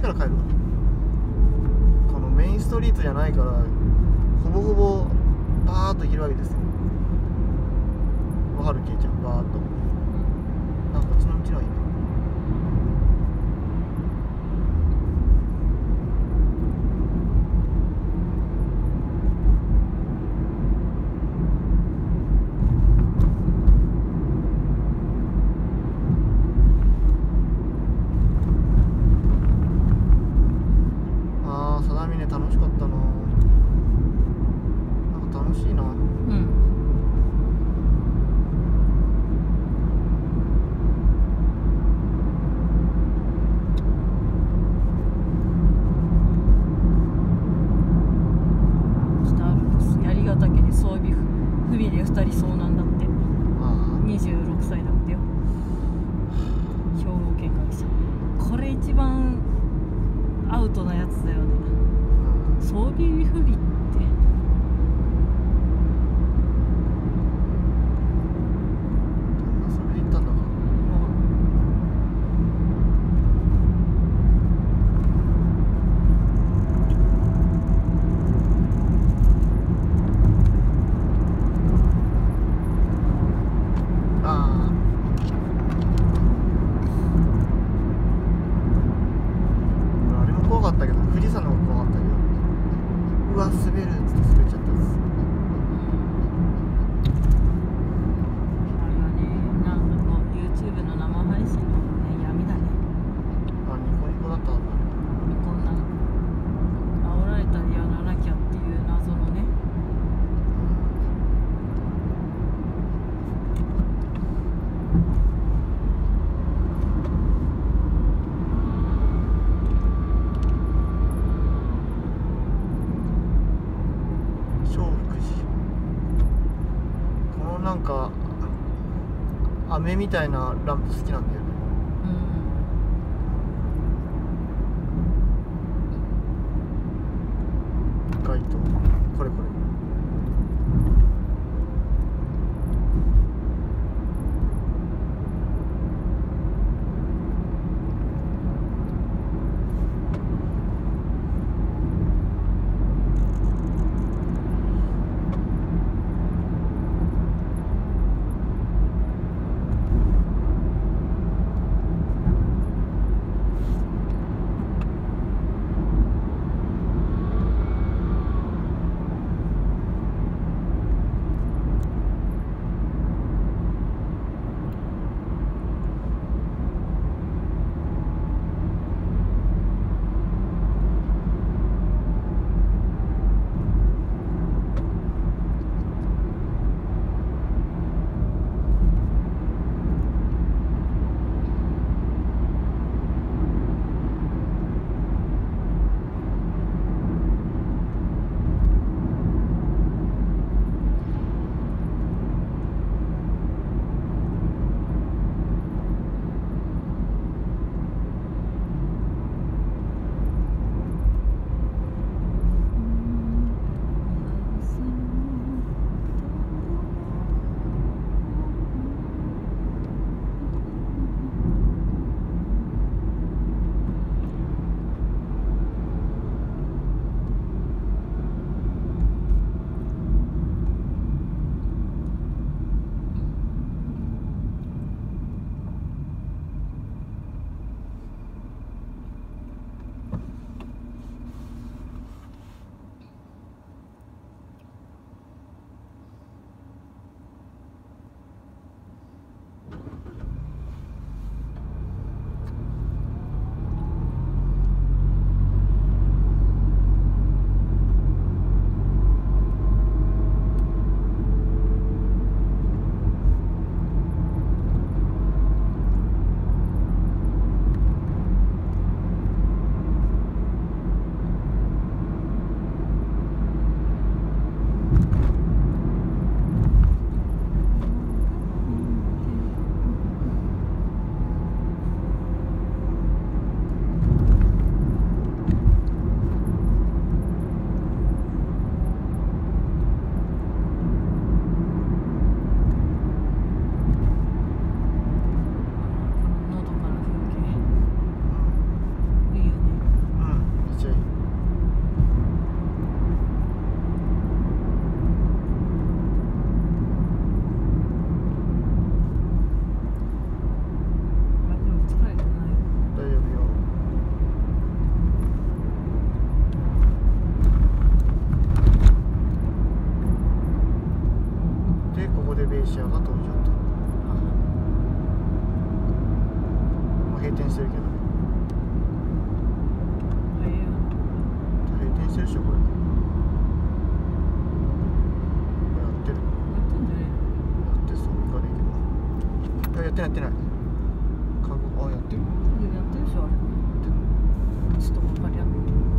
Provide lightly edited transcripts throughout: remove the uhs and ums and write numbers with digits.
から帰るわ。このメインストリートじゃないからほぼほぼバーッと行けるわけですよ。わかるけいちゃん、バーッと。なんかこっちの道の方がいいな。楽しかったな。なんか楽しいな。 北アルプス槍ヶ岳に装備不備で2人遭難だって。26歳だってよ。兵庫県会社。これ一番アウトなやつだよね。装備不備ってそれで言ったんだか。あれも怖かったけど、富士山の方が怖かったけど、うわ滑るっつって滑っちゃったっす。 あれはね、なんかこう YouTube の生配信のね、闇だね。 ニコニコだったはず。 こんな煽られたりやらなきゃっていう謎のね。 なんか飴みたいなランプ好きなんだよね。街灯、これこれ。 ってないやってない。カゴやってる。 やってるでしょあれ。ちょっと分かり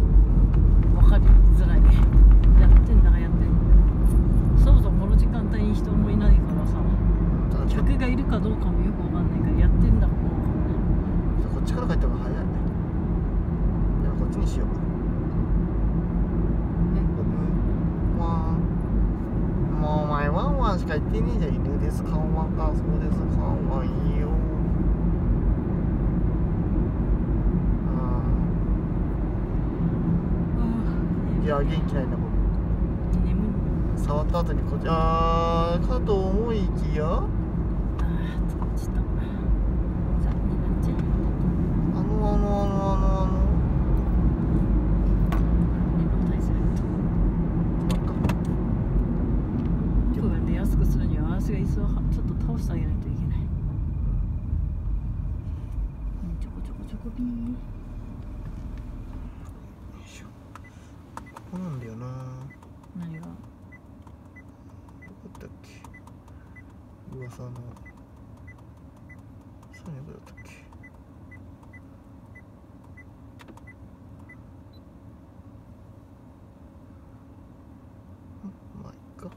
づらいね。やってんだかやってんだ。そもそもこの時間帯に人もいないからさ、客がいるかどうかもよく分かんないからやってんだかも分かんない。 こっちから帰った方が早い。でもこっちにしよう。もうお前ワンワンしか言ってねえじゃん。犬ですかワンかそうですかワンいいよ。いや元気ないんだ僕。触った後にこっちかと思いきやちょっと残念になっちゃう。今日は寝やすくするには私が椅子をちょっと倒してあげないといけない。ちょこちょこちょこビー。 ここなんだよな。 何が？ どこだっけ？噂の。そういうことだったっけ？まあいいか。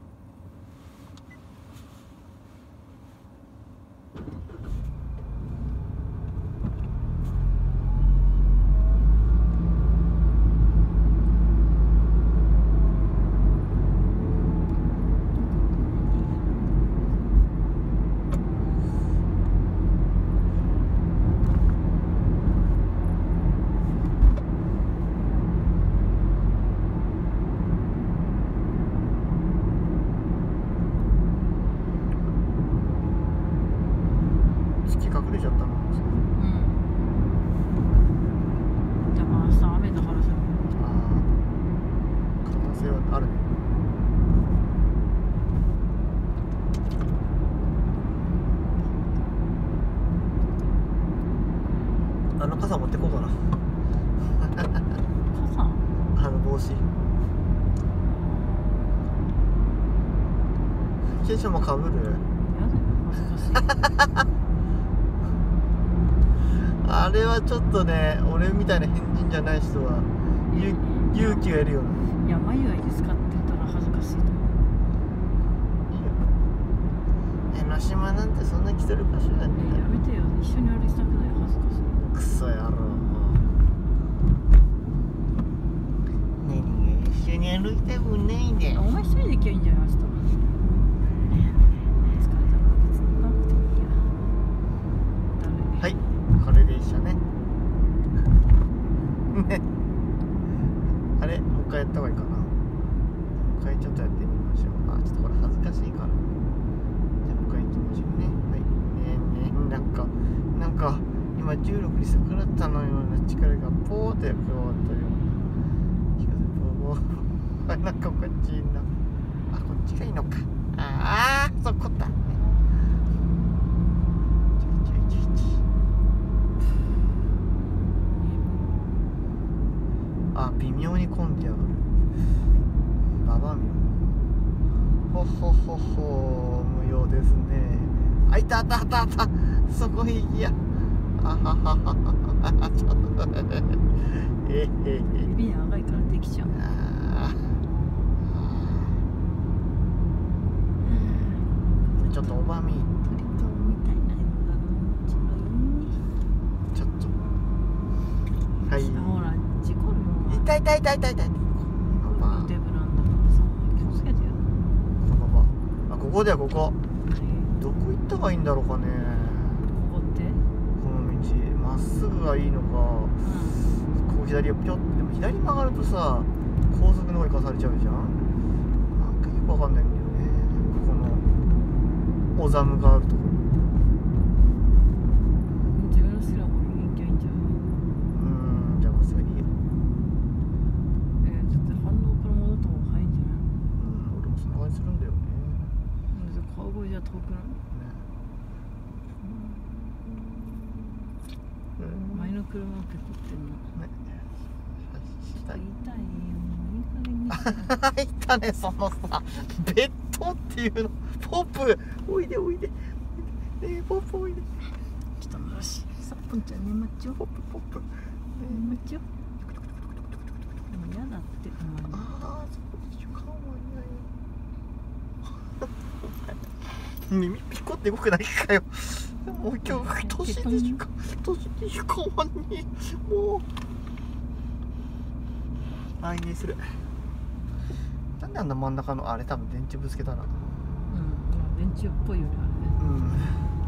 隠れちゃったな。 じゃあまあ明日雨だからさ。 可能性はあるね。傘持ってこうかな。 傘？ 帽子。ケンションもかぶる？ やだよ恥ずかしい。 あれはちょっとね、俺みたいな変人じゃない人は勇気がいるよね。 いや、眉毛ですかって言ったら恥ずかしいと思う。 江ノ島なんてそんな来てる場所だね。 やめてよ、一緒に歩きたくない。恥ずかしい。 クソ野郎。何が一緒に歩きたくないんだよ。 お前一人で行きゃいいんじゃない？明日。 はい、これで一緒ね。ね。あれ、もう一回やった方がいいかな。もう一回ちょっとやってみましょう。ちょっとこれ恥ずかしいから。じゃあもう一回行きましょうね。はい。なんか今重力に逆らったのような力がポーって加わったような気がする。なんかおかしいな。こっちがいいのか。そこだ。微妙に混んでやがる。ババミほ無用ですね。いたそこへ行きや。ちょっと指長いからできちゃう。 ちょっとおばみ鳥とみたいな色がちょっとはい。 ほら事故るもん。 痛い。 デブなんだからさ、気をつけてよ。 ここだよ、ここ。どこ行った方がいいんだろうかね。 ここってこの道まっすぐがいいのか、こう左をピョッて。でも左曲がるとさ、高速の方に行かされちゃうじゃん。なんかよくわかんないんだよね、このオザムがあるところ。 自分の好きな方に行きゃいいんじゃん。 じゃあまっすぐでいいよ。 だって反応から戻った方が早いんじゃない？ 俺もそんな感じするんだよね。 川越じゃ遠くない？前の車をペコってんの。痛いよ。いい加減にして。 いたね、そのさ、ベッドっていうの。ポップおいで。 ポップおいで。 ちょっとよし、さっぽんちゃん眠っちょ。 ポップポップ。 眠っちょ。もう嫌だって。 ああ、そうでしょ。顔もいない。耳ピコって動くだけかよ。もう今日年でしょか。年でしょか。わんに。もう。来年する。なんであんな真ん中のあれ多分電池ぶつけたな。 電池っぽいよねあれ。 うん。